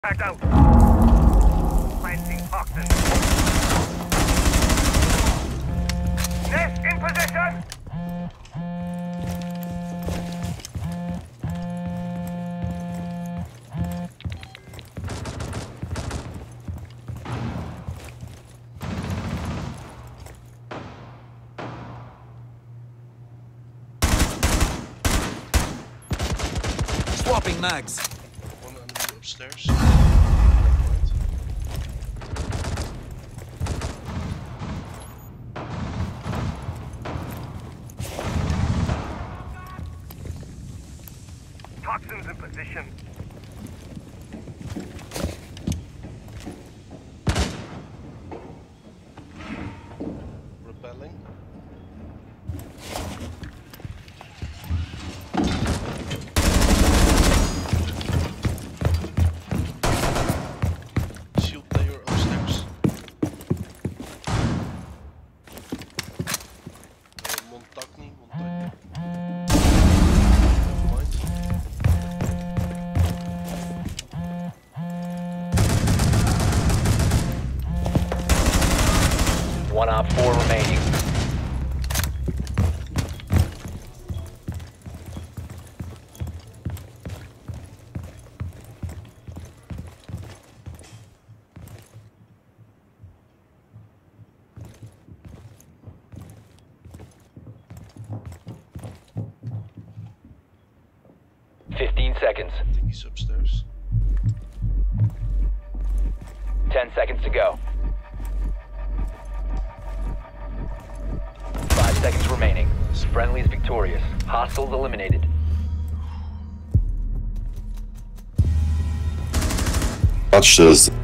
Packed out. Planting toxins. Nest in position. Swapping mags. One enemy upstairs. Toxins in position. Repelling. Shield player upstairs. Montagne. One op 4 remaining. Seconds. I think he's upstairs. 10 seconds to go. 5 seconds remaining. Friendly is victorious. Hostiles eliminated. Watch this.